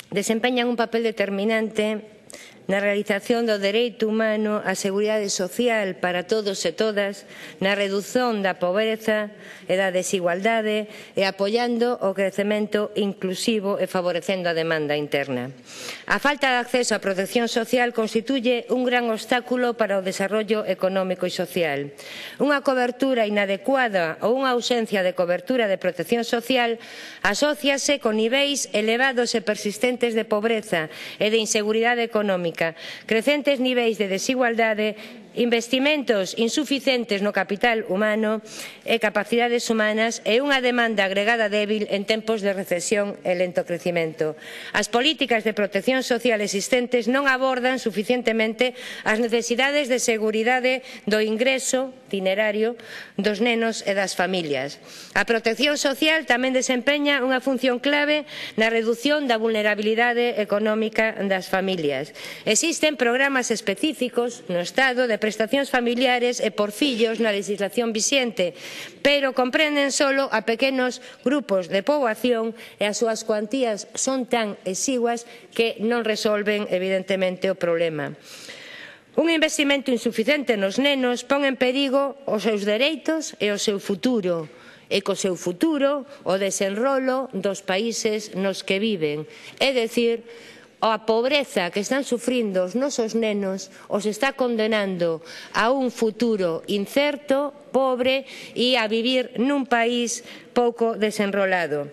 desempeñan un papel determinante na realización do dereito humano á seguridade social para todos e todas, na redución da pobreza e da desigualdade e apoiando o crecemento inclusivo e favorecendo a demanda interna. A falta de acceso á protección social constituye un gran obstáculo para o desarrollo económico e social. Unha cobertura inadecuada ou unha ausencia de cobertura de protección social asóciase con niveis elevados e persistentes de pobreza e de inseguridade económica, crecentes niveis de desigualdade, investimentos insuficientes no capital humano e capacidades humanas e unha demanda agregada débil en tempos de recesión e lento crecemento. As políticas de protección social existentes non abordan suficientemente as necesidades de seguridade do ingreso itinerario dos nenos e das familias. A protección social tamén desempeña unha función clave na redución da vulnerabilidade económica das familias. Existen programas específicos no Estado de prestacións familiares e por fillos na legislación vixente, pero comprenden solo a pequenos grupos de poboación e as súas cuantías son tan exiguas que non resolven evidentemente o problema. Un investimento insuficiente nos nenos pon en perigo os seus dereitos e o seu futuro, e co seu futuro o desenrolo dos países nos que viven, é dicir, a pobreza que están sufrindo os nosos nenos os está condenando a un futuro incerto, pobre e a vivir nun país pouco desenrolado.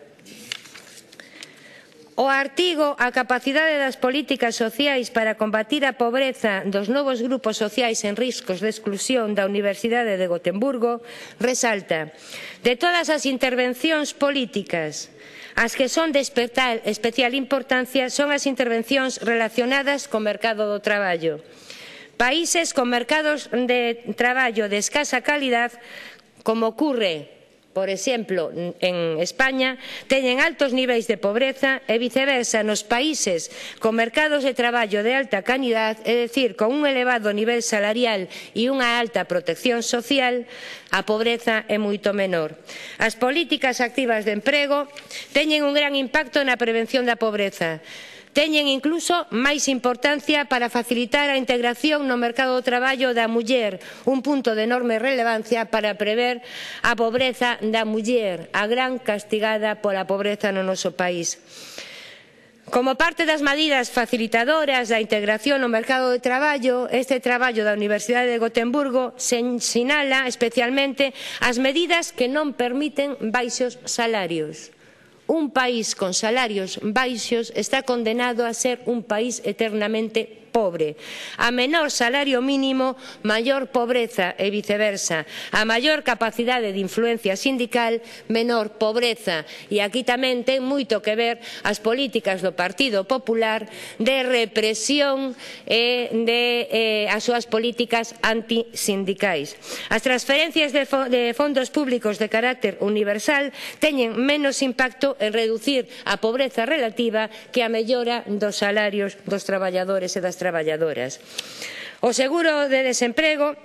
O artigo "A capacidade das políticas sociais para combatir a pobreza dos novos grupos sociais en riscos de exclusión" da Universidade de Gotemburgo resalta: de todas as intervencións políticas, as que son de especial importancia son as intervencións relacionadas co mercado do traballo. Países con mercados de traballo de escasa calidad, como ocurre, por exemplo, en España, teñen altos niveis de pobreza e viceversa nos países con mercados de traballo de alta calidad, é dicir, con un elevado nivel salarial e unha alta protección social, a pobreza é moito menor. As políticas activas de emprego teñen un gran impacto na prevención da pobreza. Teñen incluso máis importancia para facilitar a integración no mercado do traballo da muller, un punto de enorme relevancia para prever a pobreza da muller, a gran castigada pola pobreza no noso país. Como parte das medidas facilitadoras da integración no mercado de traballo, este traballo da Universidade de Gotemburgo sinala especialmente as medidas que non permiten baixos salarios. Un país con salarios baixos está condenado a ser un país eternamente pobre. A menor salario mínimo, maior pobreza e viceversa. A maior capacidade de influencia sindical, menor pobreza. E aquí tamén ten moito que ver as políticas do Partido Popular de represión e as súas políticas antisindicais. As transferencias de fondos públicos de carácter universal teñen menos impacto en reducir a pobreza relativa que a mellora dos salarios dos traballadores e das traballadoras. O seguro de desemprego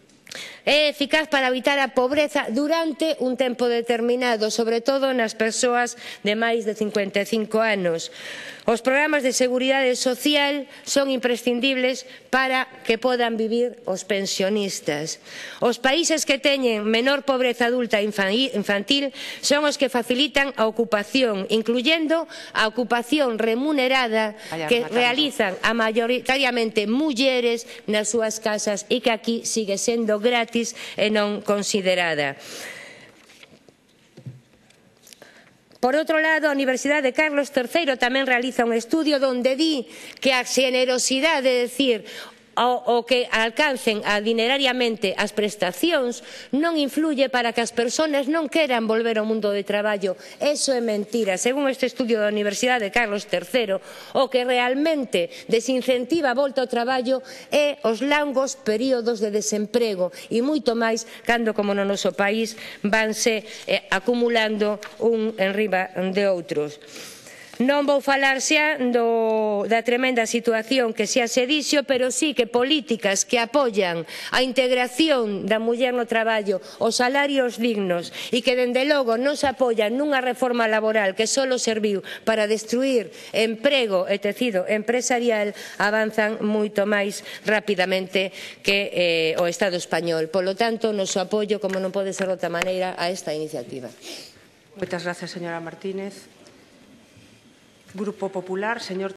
é eficaz para evitar a pobreza durante un tempo determinado, sobre todo nas persoas de máis de 55 anos. Os programas de seguridade social son imprescindibles para que podan vivir os pensionistas. Os países que teñen menor pobreza adulta infantil son os que facilitan a ocupación, incluyendo a ocupación remunerada que realizan a maioritariamente mulleres nas súas casas e que aquí sigue sendo gratis e non considerada. Por outro lado, a Universidade Carlos III tamén realiza un estudio onde di que a xenerosidade, é dicir, o que alcancen adinerariamente as prestacións non influye para que as persoas non queran volver ao mundo de traballo. Eso é mentira. Según este estudio da Universidade Carlos III, o que realmente desincentiva a volta ao traballo é os longos períodos de desemprego e moito máis cando, como no noso país, vanse acumulando un enriba de outros. Non vou falar xa da tremenda situación que xa se dixo, pero sí que políticas que apoian a integración da muller no traballo, os salarios dignos e que, dende logo, non se apoian nunha reforma laboral que só serviu para destruir emprego e tecido empresarial, avanzan moito máis rapidamente que o Estado español. Polo tanto, noso apoio, como non pode ser de outra maneira, a esta iniciativa. Moitas gracias, señora Martínez. Grupo Popular, señor